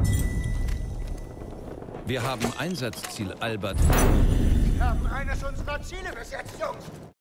Wir haben Einsatzziel Albert. Wir haben eines unserer Ziele besetzt, Jungs.